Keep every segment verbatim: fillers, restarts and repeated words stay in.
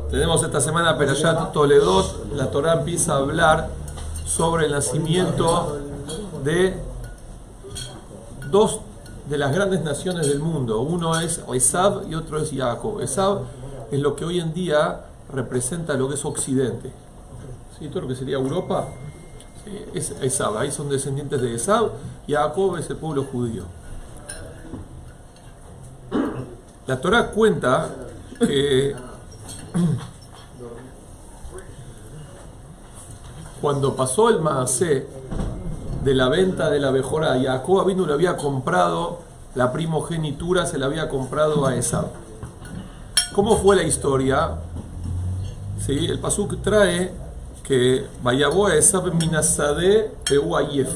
Tenemos esta semana Perashat Toledot. La Torá empieza a hablar sobre el nacimiento de dos de las grandes naciones del mundo. Uno es Esav y otro es Jacob. Esav es lo que hoy en día representa lo que es Occidente. ¿Sí? Todo lo que sería Europa es Esav. Ahí son descendientes de Esav. Jacob es el pueblo judío. La Torá cuenta que cuando pasó el Maasé de la venta de la Bejorá, Jacob Avinu le había comprado la primogenitura, se la había comprado a Esav. ¿Cómo fue la historia? ¿Sí? El Pasuk trae que Vayabó a Esav minasade peuayef.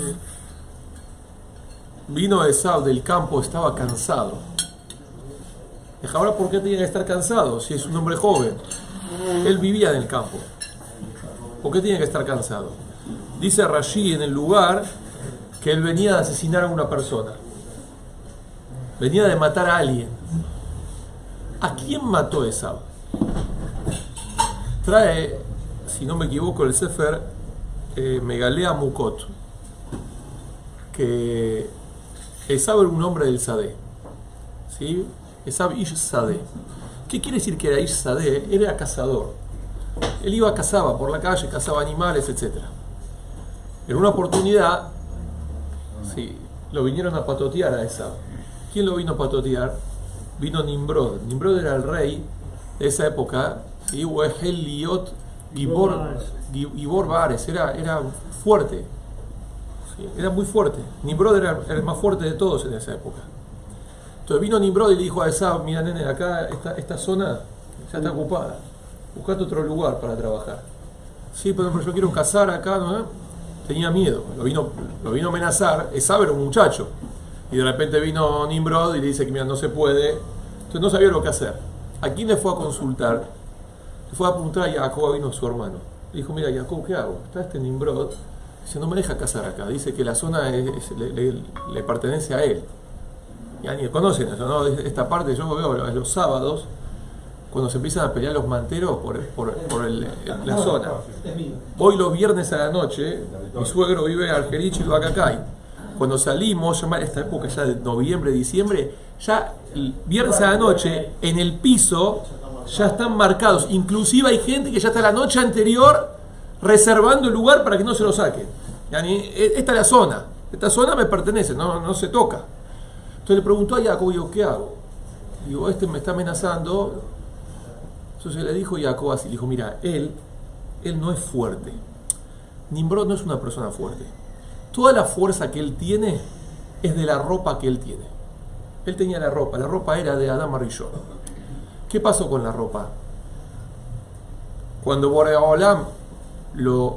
Vino Esav del campo, estaba cansado. Ahora, ¿por qué tenía que estar cansado? Si es un hombre joven. Él vivía en el campo. ¿Por qué tenía que estar cansado? Dice Rashi en el lugar que él venía de asesinar a una persona. Venía de matar a alguien. ¿A quién mató Esav? Trae, si no me equivoco, el Sefer eh, Megalea Mukot, que Esav era un hombre del Sadeh. ¿Sí? Esav Ish Sadeh. ¿Qué quiere decir que era Ish Sadeh? Era cazador. Él iba, cazaba por la calle, cazaba animales, etcétera. En una oportunidad, sí, lo vinieron a patotear a Esav. ¿Quién lo vino a patotear? Vino Nimrod. Nimrod era el rey de esa época. ¿Sí? Liot Gibor, Gibor Bares. Era, era fuerte. ¿Sí? Era muy fuerte. Nimrod era el más fuerte de todos en esa época. Entonces vino Nimrod y le dijo a Esav: mira, nene, acá esta, esta zona ya está ocupada. Buscate otro lugar para trabajar. Sí, pero yo quiero cazar acá, ¿no? Tenía miedo. Lo vino, lo vino a amenazar. Esav era un muchacho. Y de repente vino Nimrod y le dice que mira, no se puede. Entonces no sabía lo que hacer. ¿A quién le fue a consultar? Le fue a apuntar a Jacob, vino su hermano. Le dijo: mira, Jacob, ¿qué hago? Está este Nimrod. Dice: no me deja cazar acá. Dice que la zona es, es, le, le, le pertenece a él. Ya ni conocen eso, ¿no? Esta parte yo veo los sábados, cuando se empiezan a pelear los manteros por, por, por el, la zona. Hoy los viernes a la noche, mi suegro vive en Argerich y Bacacay. Cuando salimos, ya esta época ya de noviembre, diciembre, ya el viernes a la noche, en el piso, ya están marcados. Inclusive hay gente que ya está la noche anterior reservando el lugar para que no se lo saquen. Yani, esta es la zona. Esta zona me pertenece, no, no se toca. Entonces le preguntó a Jacob, digo, ¿qué hago? Digo, este me está amenazando. Entonces le dijo Jacob así, le dijo: mira, él, él no es fuerte. Nimrod no es una persona fuerte. Toda la fuerza que él tiene es de la ropa que él tiene. Él tenía la ropa, la ropa era de Adam Arishon. ¿Qué pasó con la ropa? Cuando Borea Olam, lo,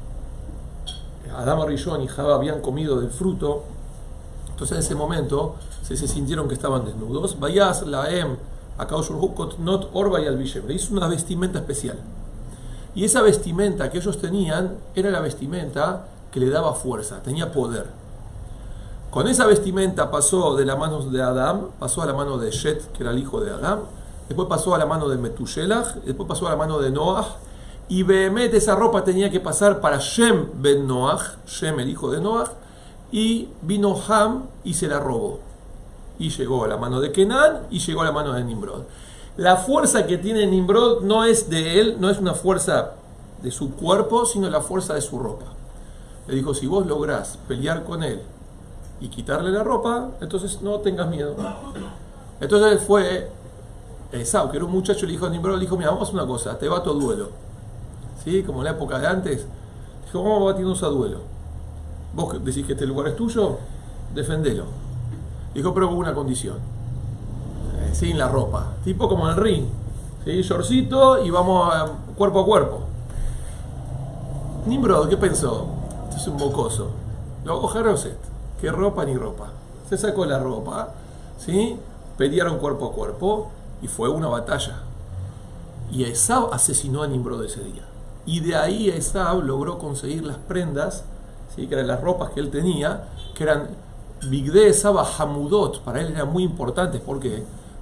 Adam Arishon y Java habían comido del fruto, entonces en ese momento se, se sintieron que estaban desnudos. Vayas laem not orba y albishem. Le hizo una vestimenta especial. Y esa vestimenta que ellos tenían era la vestimenta que le daba fuerza, tenía poder. Con esa vestimenta pasó de la mano de Adam, pasó a la mano de Shet, que era el hijo de Adam, después pasó a la mano de Metushelach, después pasó a la mano de Noach, y Behemet esa ropa tenía que pasar para Shem ben Noach, Shem el hijo de Noach, y vino Ham y se la robó. Y llegó a la mano de Kenan y llegó a la mano de Nimrod. La fuerza que tiene Nimrod no es de él, no es una fuerza de su cuerpo, sino la fuerza de su ropa. Le dijo: si vos lográs pelear con él y quitarle la ropa, entonces no tengas miedo. Entonces fue Esav, que era un muchacho, le dijo a Nimrod, le dijo: mira, vamos a hacer una cosa, te bato a duelo. ¿Sí? Como en la época de antes. Dijo: vamos a batirnos a duelo. Vos decís que este lugar es tuyo, defendelo. Dijo: pero con una condición. Eh, sin la ropa. Tipo como en el ring. ¿Sí? Shortcito y vamos a, cuerpo a cuerpo. Nimrod, ¿qué pensó? Este es un mocoso. Lo Jaroset. ¿Qué ropa ni ropa? Se sacó la ropa. ¿Sí? Pelearon cuerpo a cuerpo. Y fue una batalla. Y Esav asesinó a Nimrod ese día. Y de ahí Esav logró conseguir las prendas, ¿sí? Que eran las ropas que él tenía, que eran Bigde Esav Hamudot. Para él eran muy importantes. ¿Por qué?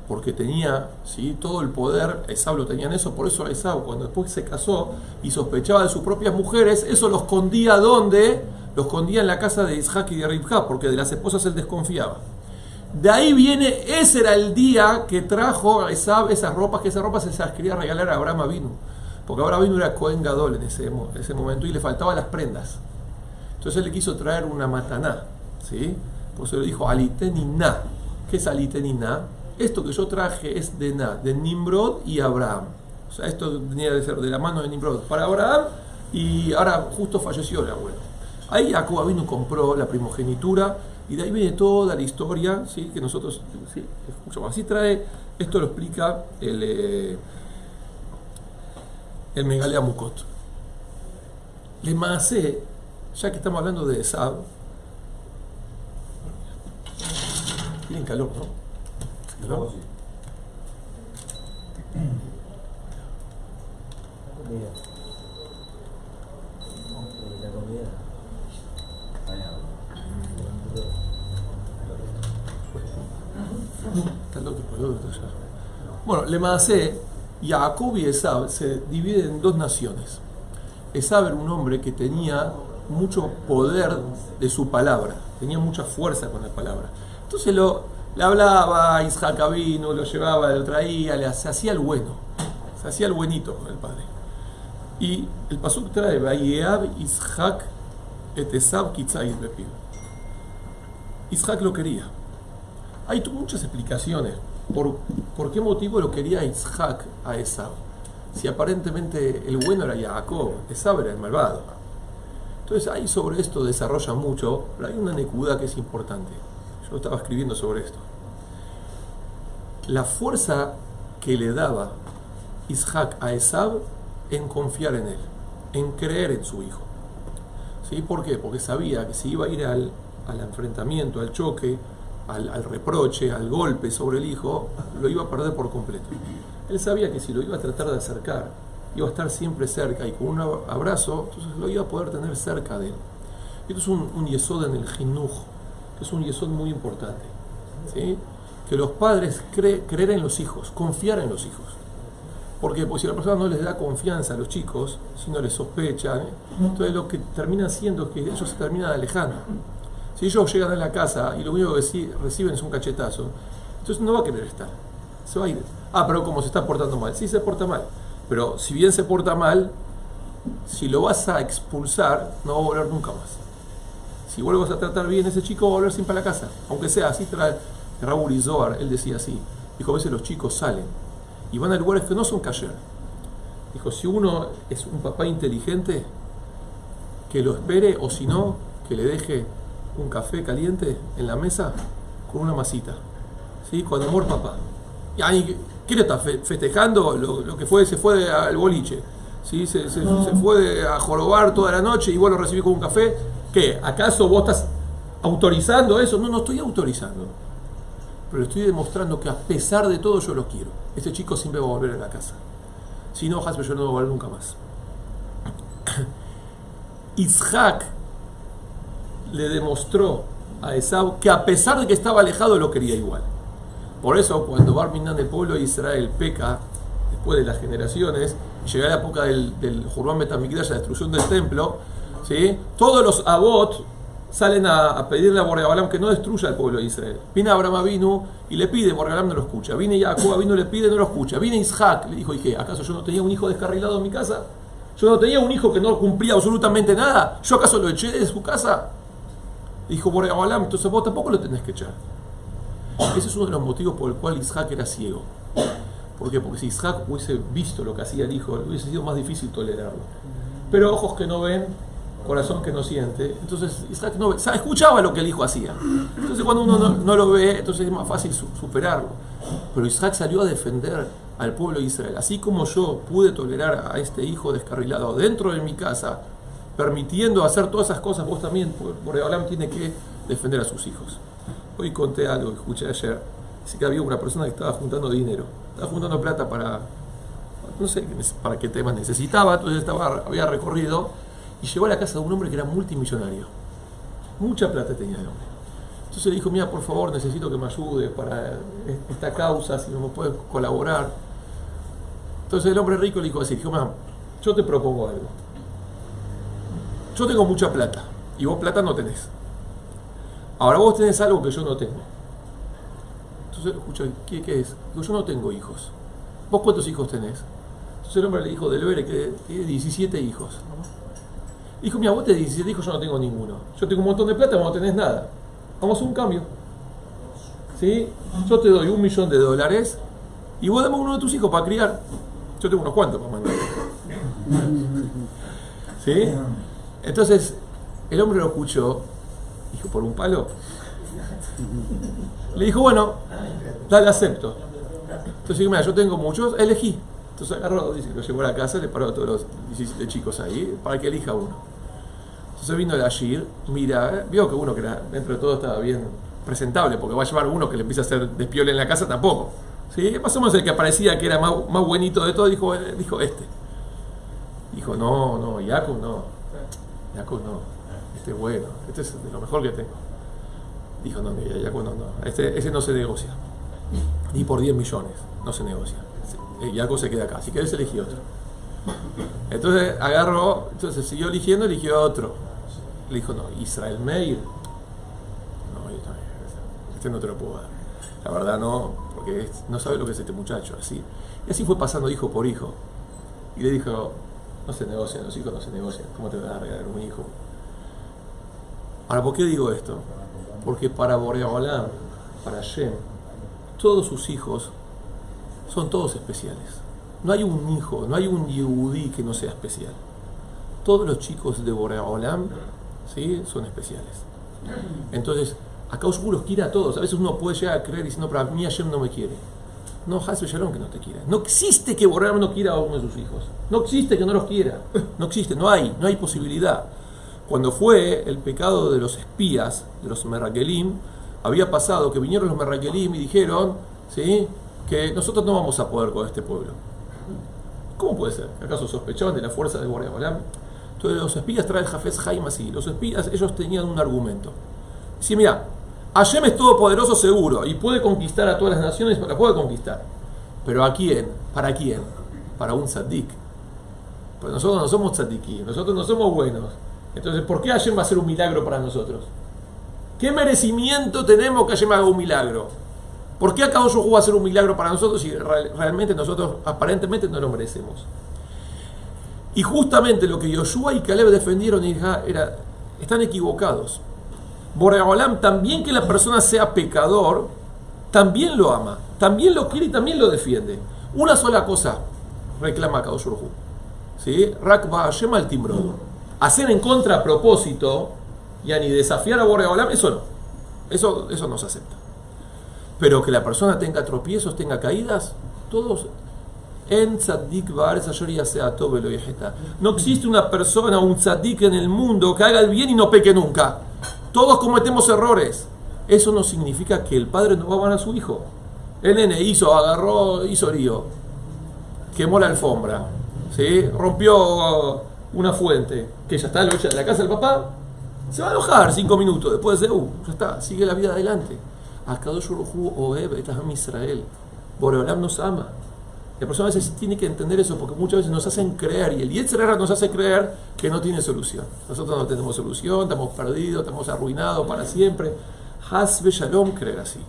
porque tenía, ¿sí?, todo el poder. Esaú lo tenía en eso, por eso Esaú, cuando después se casó y sospechaba de sus propias mujeres, eso lo escondía. ¿Dónde? Lo escondía en la casa de Isaac y de Rivka, porque de las esposas él desconfiaba. De ahí viene, ese era el día que trajo a Esaú esas ropas, que esas ropas se las quería regalar a Abraham Avinu, porque Abraham Avinu era Cohen Gadol en ese, en ese momento y le faltaban las prendas. Entonces él le quiso traer una mataná, ¿sí? Por eso le dijo Alitenina. ¿Qué es Alitenina? Esto que yo traje es de Na, de Nimrod y Abraham. O sea, esto tenía que ser de la mano de Nimrod para Abraham, y ahora justo falleció el abuelo. Ahí Jacob Avinu compró la primogenitura, y de ahí viene toda la historia, ¿sí?, que nosotros, ¿sí?, escuchamos. Así trae, esto lo explica el, eh, el Megalea Mukot. Le Maasé, ya que estamos hablando de Esaú, tienen calor, ¿no? ¿No? La comida. La comida. Está loco, está loco, está allá. Bueno, le Maasé, Jacob y Esaú se dividen en dos naciones. Esaú era un hombre que tenía mucho poder de su palabra, tenía mucha fuerza con la palabra. Entonces lo le hablaba a Isaac Avinu, lo llevaba, lo traía, le, se hacía el bueno, se hacía el buenito con el padre. Y el pasuk trae, Vayeab Isaac et Esav kitzayis bepiv. Isaac lo quería. Hay muchas explicaciones por, por qué motivo lo quería Isaac a Esaú. Si aparentemente el bueno era Jacob, Esaú era el malvado. Entonces ahí sobre esto desarrolla mucho, pero hay una nekuda que es importante. Yo estaba escribiendo sobre esto. La fuerza que le daba Isaac a Esaú en confiar en él, en creer en su hijo. ¿Sí? ¿Por qué? Porque sabía que si iba a ir al, al enfrentamiento, al choque, al, al reproche, al golpe sobre el hijo, lo iba a perder por completo. Él sabía que si lo iba a tratar de acercar, iba a estar siempre cerca, y con un abrazo, entonces lo iba a poder tener cerca de él. Esto es un, un yesod en el jinuj, que es un yesod muy importante, ¿sí? Que los padres cre, creer en los hijos, confiar en los hijos. Porque pues, si la persona no les da confianza a los chicos, si no les sospechan, entonces lo que termina haciendo es que ellos se terminan alejando. Si ellos llegan a la casa y lo único que reciben es un cachetazo, entonces no va a querer estar, se va a ir. Ah, pero como se está portando mal, sí se porta mal, pero si bien se porta mal, si lo vas a expulsar, no va a volver nunca más. Si vuelves a tratar bien a ese chico, va a volver siempre a la casa, aunque sea así. Trae Raúl y Zohar, él decía así, dijo, a veces los chicos salen y van a lugares que no son kasher. Dijo, si uno es un papá inteligente, que lo espere, o si no, que le deje un café caliente en la mesa con una masita, ¿sí? Con amor, papá. Y ¿qué le está festejando? Lo, lo que fue, se fue al boliche, ¿sí? se, se, se fue a jorobar toda la noche y vos lo recibís con un café. ¿Qué? ¿Acaso vos estás autorizando eso? No, no estoy autorizando, pero estoy demostrando que a pesar de todo yo lo quiero. Este chico siempre va a volver a la casa. Si no, Hasbe, yo no voy a volver nunca más. Isaac le demostró a Esaú que a pesar de que estaba alejado, lo quería igual. Por eso cuando Bar Minan del pueblo de Israel peca, después de las generaciones, llega la época del, del Jurban Betamikdash, la destrucción del templo, ¿sí? Todos los abot salen a, a pedirle a Boreolam que no destruya al pueblo de Israel. Viene Abraham Avinu y le pide, Boreolam no lo escucha. Viene Jacob Avinu, le pide, no lo escucha. Viene Isaac, le dijo, ¿y qué? ¿Acaso yo no tenía un hijo descarrilado en mi casa? ¿Yo no tenía un hijo que no cumplía absolutamente nada? ¿Yo acaso lo eché de su casa? Dijo Boreolam, entonces vos tampoco lo tenés que echar. Ese es uno de los motivos por el cual Isaac era ciego. ¿Por qué? Porque si Isaac hubiese visto lo que hacía el hijo, hubiese sido más difícil tolerarlo. Pero ojos que no ven, corazón que no siente. Entonces Isaac no ve, o sea, escuchaba lo que el hijo hacía. Entonces cuando uno no, no lo ve, entonces es más fácil su, superarlo. Pero Isaac salió a defender al pueblo de Israel. Así como yo pude tolerar a este hijo descarrilado dentro de mi casa, permitiendo hacer todas esas cosas, vos también, Boreolam tiene que defender a sus hijos. Hoy conté algo que escuché ayer. Dice que había una persona que estaba juntando dinero, estaba juntando plata para, no sé para qué temas necesitaba, entonces estaba, había recorrido y llegó a la casa de un hombre que era multimillonario. Mucha plata tenía el hombre. Entonces le dijo, mira, por favor, necesito que me ayudes para esta causa, si no me puedes colaborar. Entonces el hombre rico le dijo así, dijo, mira, yo te propongo algo. Yo tengo mucha plata y vos plata no tenés. Ahora vos tenés algo que yo no tengo. Entonces, escucha, ¿qué, qué es? Digo, yo no tengo hijos. ¿Vos cuántos hijos tenés? Entonces el hombre le dijo, del Bere, que tiene diecisiete hijos. Dijo, mira, vos tenés diecisiete hijos, yo no tengo ninguno. Yo tengo un montón de plata, vos no tenés nada. Vamos a hacer un cambio. ¿Sí? Yo te doy un millón de dólares y vos dame uno de tus hijos para criar. Yo tengo unos cuantos para mandar. ¿Sí? Entonces, el hombre lo escuchó. Dijo, ¿por un palo? Le dijo, bueno, dale, acepto. Entonces dijo, mira, yo tengo muchos, elegí. Entonces agarró, dice, lo llevó a la casa, le paró a todos los diecisiete chicos ahí, para que elija uno. Entonces vino el Ashir, mira, vio que uno que era, dentro de todo estaba bien presentable, porque va a llevar uno que le empieza a hacer despiole en la casa tampoco. ¿Sí? Más o menos el que parecía que era más, más buenito de todo, dijo, dijo este. Dijo, no, no, Jacob no. Jacob no. Este es bueno, este es de lo mejor que tengo. Dijo, no, mira, Jacob no, no. Este, ese no se negocia. Ni por diez millones, no se negocia. Jacob se queda acá, si querés elegí otro. Entonces agarró, entonces siguió eligiendo, eligió a otro. Le dijo, no, Israel Meir. No, este no te lo puedo dar. La verdad no, porque no sabe lo que es este muchacho, así. Y así fue pasando hijo por hijo. Y le dijo, no se negocian, los hijos no se negocian, ¿cómo te vas a regalar un hijo? Ahora, ¿por qué digo esto? Porque para Borei Olam, para Hashem, todos sus hijos son todos especiales. No hay un hijo, no hay un yehudí que no sea especial. Todos los chicos de Borei Olam, ¿sí?, son especiales. Entonces, acá Oshu los quiere a todos. A veces uno puede llegar a creer diciendo, pero a mí Hashem no me quiere. No, Haz Shalom que no te quiera. No existe que Borei Olam no quiera a uno de sus hijos. No existe que no los quiera. No existe, no hay, no hay posibilidad. Cuando fue el pecado de los espías, de los Merrakelim, había pasado que vinieron los Merrakelim y dijeron, ¿sí?, que nosotros no vamos a poder con este pueblo. ¿Cómo puede ser? ¿Acaso sospechaban de la fuerza de Borei Olam? Entonces los espías traen el Jafez Haim así. Los espías, ellos tenían un argumento. Decían, mira, Hashem es todopoderoso seguro y puede conquistar a todas las naciones, la puede conquistar. ¿Pero a quién? ¿Para quién? Para un tzaddik. Pues nosotros no somos tzaddikim, nosotros no somos buenos. Entonces, ¿por qué Hashem va a hacer un milagro para nosotros? ¿Qué merecimiento tenemos que Hashem haga un milagro? ¿Por qué acá Oshu va a hacer un milagro para nosotros si realmente nosotros aparentemente no lo merecemos? Y justamente lo que Yoshua y Caleb defendieron era, están equivocados. Borei Olam, también que la persona sea pecador, también lo ama, también lo quiere y también lo defiende. Una sola cosa reclama Kadosh Baruj Hu, ¿sí? Rak ba Hashem al timbrod. Hacer en contra a propósito, ya ni desafiar a Borei Olam, eso no. Eso, eso no se acepta. Pero que la persona tenga tropiezos, tenga caídas, todos. En tzaddik ba'aretz asher yaseh tov velo yeheta. No existe una persona, un tzaddik en el mundo que haga el bien y no peque nunca. Todos cometemos errores. Eso no significa que el padre no va a amar a su hijo. El nene hizo, agarró, hizo lío, quemó la alfombra, ¿sí?, rompió una fuente, que ya está en la casa del papá, se va a enojar cinco minutos, después de, uh, ya está, sigue la vida adelante. Akadosh Baruj Hu ohev et Am Israel. Borei Olam nos ama. La persona a veces tiene que entender eso, porque muchas veces nos hacen creer, y el Yetzer Hara nos hace creer que no tiene solución. Nosotros no tenemos solución, estamos perdidos, estamos arruinados para siempre. Haz Shalom creer así.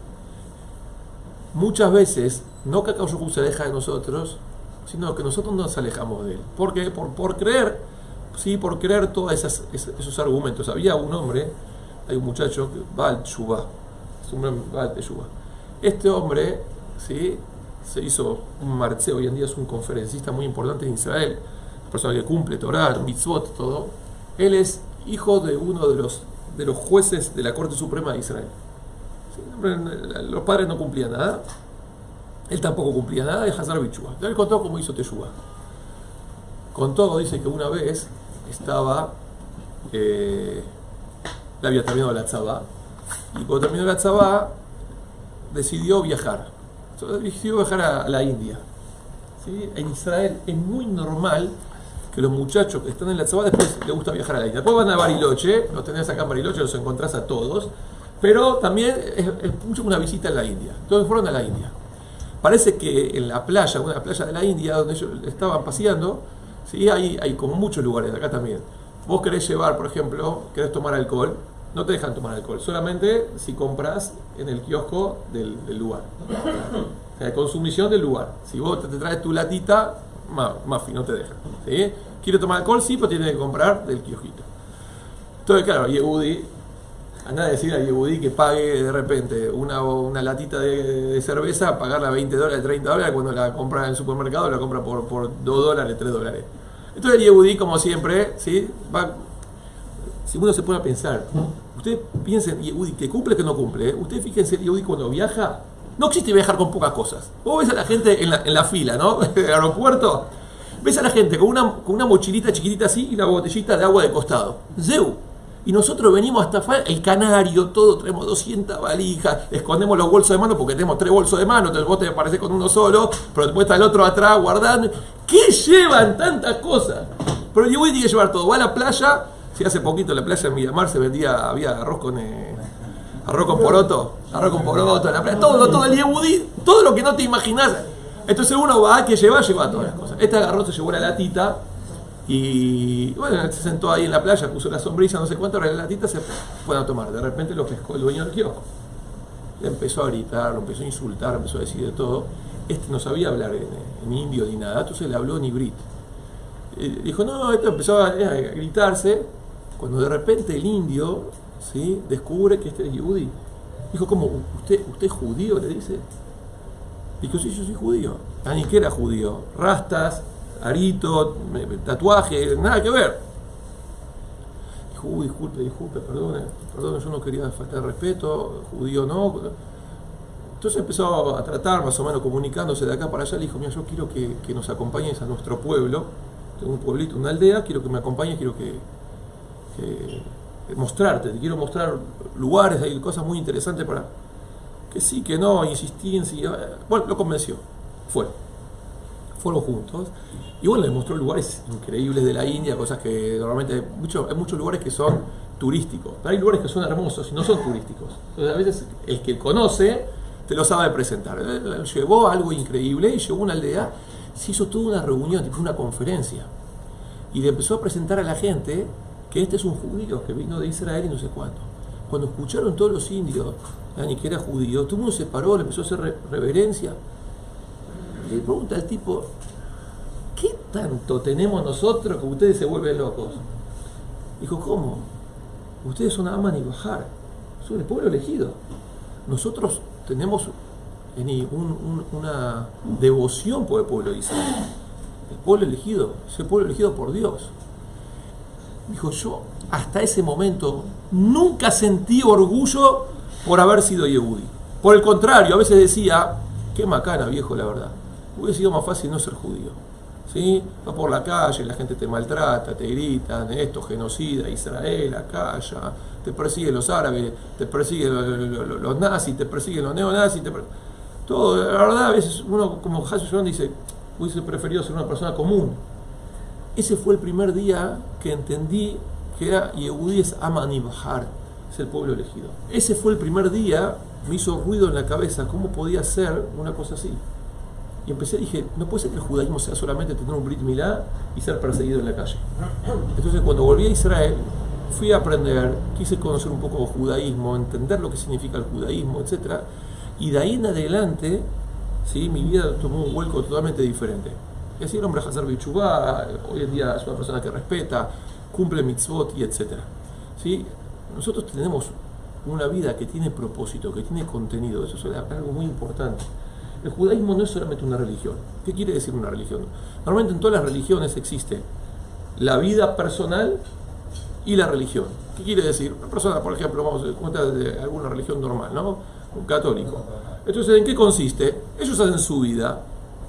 Muchas veces, no que Akadosh Baruj Hu se aleja de nosotros, sino que nosotros nos alejamos de él. ¿Por qué? Por, por creer, sí, por creer todos esas, esos argumentos. Había un hombre, hay un muchacho, Baal Teshuvah, es un hombre Baal Teshuvah. Este hombre, sí, se hizo un marché, hoy en día es un conferencista muy importante en Israel, una persona que cumple Torah, mitzvot, todo. Él es hijo de uno de los, de los jueces de la Corte Suprema de Israel. Sí, los padres no cumplían nada, él tampoco cumplía nada, de Hazar Bichua. Él contó cómo hizo Teshuvah. Contó, dice que una vez estaba, eh, le había terminado la tzabá, y cuando terminó la tzabá, decidió viajar. Decidió viajar a la India. ¿Sí? En Israel es muy normal que los muchachos que están en la tzabá después les gusta viajar a la India. Después van a Bariloche, los tenés acá en Bariloche, los encontrás a todos. pero también es, es mucho una visita en la India. Entonces fueron a la India. Parece que en la playa, una playa de la India, donde ellos estaban paseando, ¿sí? hay, hay como muchos lugares, acá también. Vos querés llevar, por ejemplo, querés tomar alcohol, no te dejan tomar alcohol, solamente si compras en el kiosco del, del lugar. O sea, consumición del lugar. Si vos te, te traes tu latita, mafi, no te dejan. ¿Sí? ¿Quiere tomar alcohol? Sí, pero tiene que comprar del kiosquito. Entonces, claro, Yehudi, anda a decir a Yehudi que pague de repente una, una latita de, de cerveza, pagarla veinte dólares, treinta dólares, cuando la compra en el supermercado, la compra por, por dos dólares, tres dólares. Entonces, Yehudi, como siempre, ¿sí? Va, si uno se pone a pensar, ustedes piensen, Yehudi, que cumple que no cumple, ¿eh? Ustedes fíjense, Yehudi cuando viaja, no existe viajar con pocas cosas. Vos ves a la gente en la, en la fila, ¿no? En el aeropuerto, ves a la gente con una, con una mochilita chiquitita así y la botellita de agua de costado. Zeu. Y nosotros venimos hasta el Canario, todo, traemos doscientas valijas, escondemos los bolsos de mano porque tenemos tres bolsos de mano, entonces vos te apareces con uno solo, pero después está el otro atrás guardando. ¿Qué llevan tantas cosas? Pero yo voy a llevar todo. Va a la playa, si hace poquito en la playa de Miramar se vendía, había arroz con eh, arroz con poroto, arroz con poroto en la playa, todo, todo el Yehudi, todo lo que no te imaginás. Entonces uno va, que lleva, lleva todas las cosas. Este agarró, se llevó la latita. Y bueno, se sentó ahí en la playa, puso la sombrilla, no sé cuánto, ahora la latita se fueron a tomar. De repente lo pescó el dueño del kiosco. Le empezó a gritar, lo empezó a insultar, empezó a decir de todo. Este no sabía hablar en, en indio ni nada, entonces le habló en hibrit. Eh, dijo, no, esto empezó a, a gritarse. Cuando de repente el indio, ¿sí?, descubre que este es Yehudi. Dijo, ¿cómo? ¿Usted, ¿Usted es judío? Le dice. Dijo, sí, yo soy judío. Ah, ni que era judío. Rastas, arito, tatuaje, nada que ver. Dijo, uy, disculpe, disculpe, perdone, perdone, yo no quería faltar respeto, judío no. Entonces empezó a tratar, más o menos comunicándose de acá para allá. Le dijo, mira, yo quiero que, que nos acompañes a nuestro pueblo, tengo un pueblito, una aldea, quiero que me acompañes, quiero que, que mostrarte, te quiero mostrar lugares, hay cosas muy interesantes para... Que sí, que no, insistí en sí. Bueno, lo convenció, fue. Fueron juntos y bueno, les mostró lugares increíbles de la India, cosas que normalmente hay, mucho, hay muchos lugares que son turísticos, pero hay lugares que son hermosos y no son turísticos. Entonces a veces el que conoce te lo sabe presentar. Llevó algo increíble y llegó a una aldea, se hizo toda una reunión, tipo una conferencia, y le empezó a presentar a la gente que este es un judío que vino de Israel y no sé cuánto. Cuando escucharon todos los indios ni que era judío, todo el mundo se paró, le empezó a hacer re reverencia. Le pregunta al tipo, ¿qué tanto tenemos nosotros que ustedes se vuelven locos? Dijo, ¿cómo? Ustedes son Aman y Bahar, son el pueblo elegido. Nosotros tenemos un, un, una devoción por el pueblo de Israel. El pueblo elegido, ese pueblo elegido por Dios. Dijo, yo hasta ese momento nunca sentí orgullo por haber sido Yehudi. Por el contrario, a veces decía, qué macana, viejo, la verdad. Hubiera sido más fácil no ser judío. ¿Sí? Vas por la calle, la gente te maltrata, te gritan, esto, genocida, Israel, acá, allá, te persiguen los árabes, te persiguen los, los, los nazis, te persiguen los neonazis, te per... todo. La verdad, a veces uno, como Hassan dice, hubiese preferido ser una persona común. Ese fue el primer día que entendí que era Yehudi es Aman y Bahar, es el pueblo elegido. Ese fue el primer día, me hizo ruido en la cabeza, ¿cómo podía ser una cosa así? Y empecé, dije, no puede ser que el judaísmo sea solamente tener un Brit Milá y ser perseguido en la calle. Entonces cuando volví a Israel, fui a aprender, quise conocer un poco el judaísmo, entender lo que significa el judaísmo, etcétera. Y de ahí en adelante, ¿sí?, mi vida tomó un vuelco totalmente diferente. Y así el hombre Hazar Bichubá, hoy en día es una persona que respeta, cumple mitzvot y etcétera. ¿Sí? Nosotros tenemos una vida que tiene propósito, que tiene contenido, eso es algo muy importante. El judaísmo no es solamente una religión. ¿Qué quiere decir una religión? Normalmente en todas las religiones existe la vida personal y la religión. ¿Qué quiere decir? Una persona, por ejemplo, vamos a contar de alguna religión normal, ¿no? Un católico. Entonces, ¿en qué consiste? Ellos hacen su vida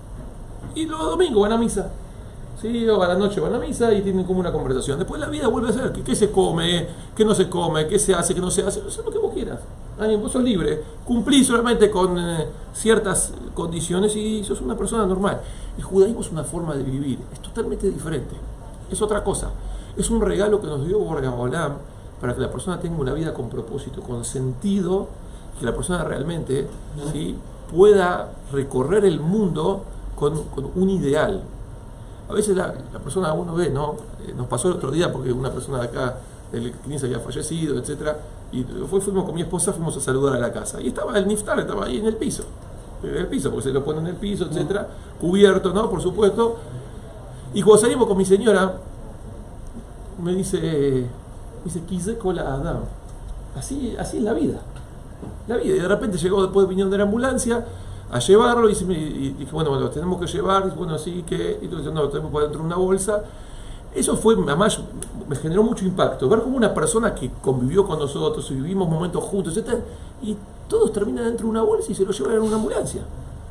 y los domingos van a misa. ¿Sí? O a la noche van a misa y tienen como una conversación. Después la vida vuelve a ser ¿qué, qué se come? ¿Qué no se come? ¿Qué se hace? ¿Qué no se hace? Eso es lo que vos quieras. Vos sos libre. Cumplís solamente con eh, ciertas condiciones y sos una persona normal. El judaísmo es una forma de vivir. Es totalmente diferente. Es otra cosa. Es un regalo que nos dio Borga Olam para que la persona tenga una vida con propósito, con sentido, que la persona realmente, ¿sí?, pueda recorrer el mundo con, con un ideal. A veces la, la persona, uno ve, ¿no? Eh, nos pasó el otro día porque una persona de acá del quince había fallecido, etcétera, y fue, fuimos con mi esposa, fuimos a saludar a la casa, y estaba el niftar, estaba ahí en el piso, en el piso, porque se lo ponen en el piso, etcétera, cubierto, ¿no? Por supuesto. Y cuando salimos con mi señora, me dice, me dice, quise cola Adam. Así, así es la vida. La vida. Y de repente llegó, después vinieron de la ambulancia a llevarlo, y, me, y dije, bueno, bueno, lo tenemos que llevar, y bueno, sí, que, y entonces no, lo tenemos por dentro de una bolsa. Eso fue, además, me generó mucho impacto, ver como una persona que convivió con nosotros, y vivimos momentos juntos, etcétera, y todos terminan dentro de una bolsa y se lo llevan en una ambulancia.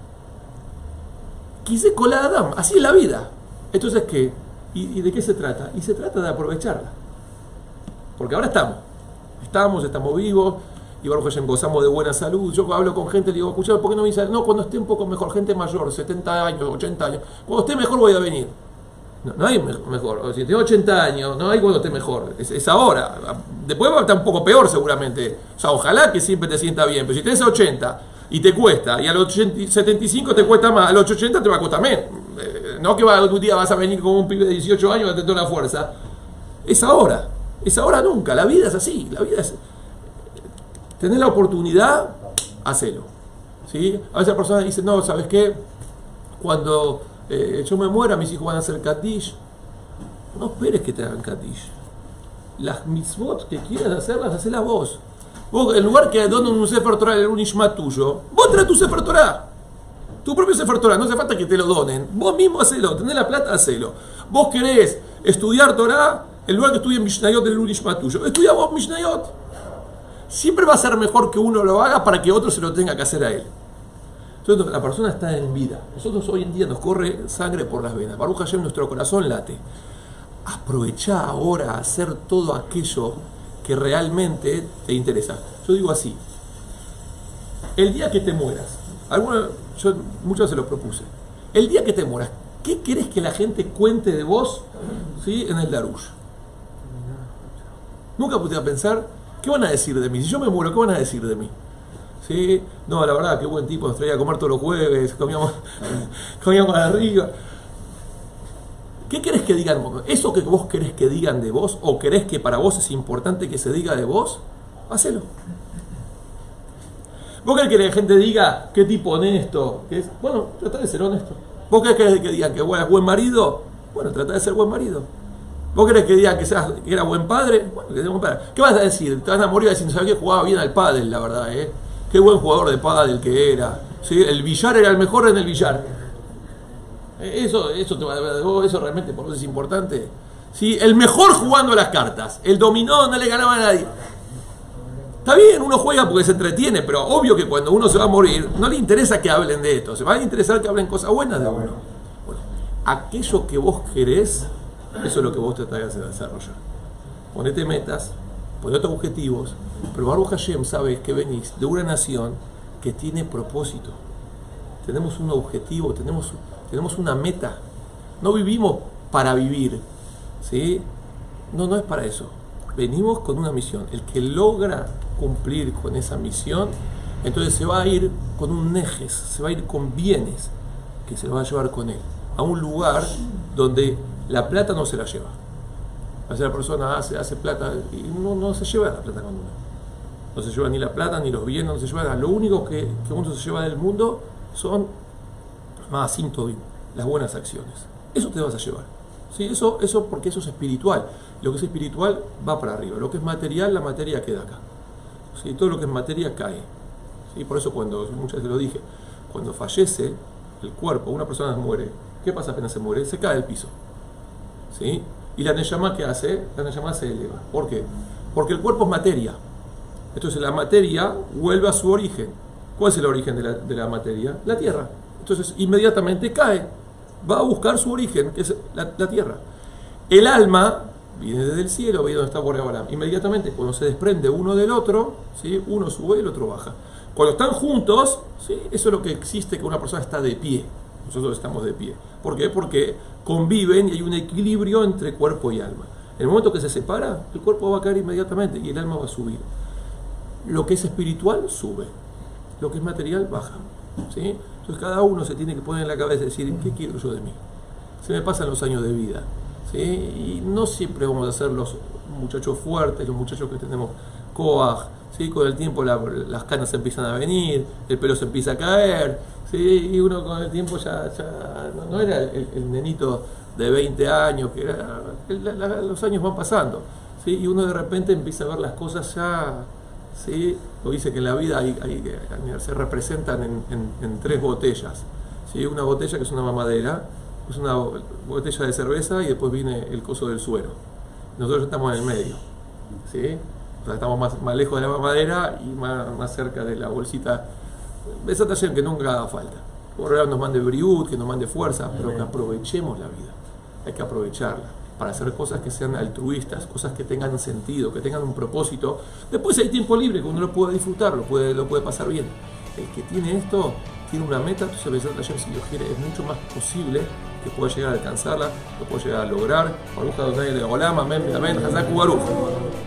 Quise cola Adam, así es la vida. Entonces, ¿qué? ¿Y, ¿Y de qué se trata? Y se trata de aprovecharla. Porque ahora estamos. Estamos, estamos vivos, y Baruch Hashem, gozamos de buena salud. Yo hablo con gente, le digo, escuchá, ¿por qué no me dice? No, cuando esté un poco mejor, gente mayor, setenta años, ochenta años. Cuando esté mejor voy a venir. No, no hay mejor. O sea, si tengo ochenta años, no hay cuando esté mejor. Es, es ahora. Después va a estar un poco peor seguramente. O sea, ojalá que siempre te sienta bien. Pero si tenés ochenta y te cuesta, y a los setenta y cinco te cuesta más, a los ochenta te va a costar menos. No que va, un día vas a venir con un pibe de dieciocho años a tener toda la fuerza. Es ahora. Es ahora nunca. La vida es así. La vida es... Tenés la oportunidad, hacelo. ¿Sí? A veces la persona dice, no, ¿sabes qué? Cuando eh, yo me muera, mis hijos van a hacer Kaddish. No esperes que te hagan Kaddish. Las mitzvot que quieras hacerlas, hacelas vos. Vos, en lugar que donen un Sefer Torah en un Ishmat tuyo, vos traes tu Sefer Torah. Tu propio Sefer Torah, no hace falta que te lo donen. Vos mismo hacelo, tenés la plata, hacelo. Vos querés estudiar Torah, en lugar que estudien Mishnayot del Ishmat tuyo, estudia vos Mishnayot. Siempre va a ser mejor que uno lo haga para que otro se lo tenga que hacer a él. Entonces la persona está en vida. Nosotros hoy en día nos corre sangre por las venas. Baruch Hashem, nuestro corazón late. Aprovechá ahora a hacer todo aquello que realmente te interesa. Yo digo así, el día que te mueras, alguna, yo muchas veces lo propuse, el día que te mueras, ¿qué querés que la gente cuente de vos, ¿sí?, en el Darush? Nunca puse a pensar, ¿qué van a decir de mí? Si yo me muero, ¿qué van a decir de mí? ¿Sí? No, la verdad, qué buen tipo, nos traía a comer todos los jueves, comíamos, comíamos de arriba. ¿Qué querés que digan? ¿Eso que vos querés que digan de vos, o querés que para vos es importante que se diga de vos? Hacelo. ¿Vos querés que la gente diga qué tipo honesto? ¿Qué es? Bueno, trata de ser honesto. ¿Vos querés que digan que es buen marido? Bueno, trata de ser buen marido. ¿Vos querés que digan que, seas, que era buen padre? Bueno, que sea buen padre. ¿Qué vas a decir? Te vas a morir diciendo, ¿sabes qué? Jugaba bien al pádel, la verdad, ¿eh? Qué buen jugador de pádel que era. ¿Sí? El billar era el mejor en el billar. Eso, eso, te va a, eso realmente por vos es importante. ¿Sí? El mejor jugando a las cartas. El dominó, no le ganaba a nadie. Está bien, uno juega porque se entretiene, pero obvio que cuando uno se va a morir, no le interesa que hablen de esto. Se va a interesar que hablen cosas buenas de uno. Bueno, aquello que vos querés, eso es lo que vos tratás de desarrollar. Ponete metas, ponete objetivos, pero Baruch Hashem sabe que venís de una nación que tiene propósito. Tenemos un objetivo, tenemos, tenemos una meta. No vivimos para vivir, ¿sí? No, no es para eso. Venimos con una misión. El que logra cumplir con esa misión, entonces se va a ir con un nejes, se va a ir con bienes que se lo va a llevar con él a un lugar donde la plata no se la lleva. A veces la persona hace, hace plata y no, no se lleva la plata con uno. No se lleva ni la plata ni los bienes, no se lleva nada. Lo único que, que uno se lleva del mundo son más cinto, las buenas acciones. Eso te vas a llevar. ¿Sí? Eso, eso porque eso es espiritual. Lo que es espiritual va para arriba. Lo que es material, la materia queda acá. ¿Sí? Todo lo que es materia cae. ¿Sí? Por eso cuando, muchas veces lo dije, cuando fallece el cuerpo, una persona muere, ¿qué pasa apenas se muere? Se cae del piso. ¿Sí? Y la neyamá, ¿qué hace? La neyamá se eleva. ¿Por qué? Porque el cuerpo es materia. Entonces la materia vuelve a su origen. ¿Cuál es el origen de la, de la materia? La tierra. Entonces inmediatamente cae. Va a buscar su origen, que es la, la tierra. El alma viene desde el cielo, ve donde está Boreolam. Inmediatamente, cuando se desprende uno del otro, ¿sí? Uno sube y el otro baja. Cuando están juntos, ¿sí? Eso es lo que existe, que una persona está de pie. Nosotros estamos de pie. ¿Por qué? Porque conviven y hay un equilibrio entre cuerpo y alma. En el momento que se separa, el cuerpo va a caer inmediatamente y el alma va a subir. Lo que es espiritual sube, lo que es material baja, ¿sí? Entonces cada uno se tiene que poner en la cabeza y decir, ¿qué quiero yo de mí? Se me pasan los años de vida, ¿sí? Y no siempre vamos a ser los muchachos fuertes, los muchachos que tenemos coaj, ¿sí? Con el tiempo la, las canas empiezan a venir, el pelo se empieza a caer, ¿sí? Y uno con el tiempo ya, ya no, no era el, el nenito de veinte años, que era, la, la, los años van pasando, ¿sí? Y uno de repente empieza a ver las cosas ya, ¿sí? Lo dice que en la vida hay, hay, se representan en, en, en tres botellas, ¿sí? Una botella que es una mamadera, es una botella de cerveza y después viene el coso del suero. Nosotros estamos en el medio, ¿sí? O sea, estamos más, más lejos de la mamadera y más, más cerca de la bolsita. Esa taller que nunca haga falta. Por ahora nos mande briut, que nos mande fuerza, pero que aprovechemos la vida. Hay que aprovecharla para hacer cosas que sean altruistas, cosas que tengan sentido, que tengan un propósito. Después hay tiempo libre, que uno lo puede disfrutar, lo puede, lo puede pasar bien. El que tiene esto, tiene una meta, entonces Bezat Hashem, si Dios quiere, es mucho más posible que pueda llegar a alcanzarla, lo pueda llegar a lograr. Baruch Adonai Leolam, amén, amén, Hazaku Baruch.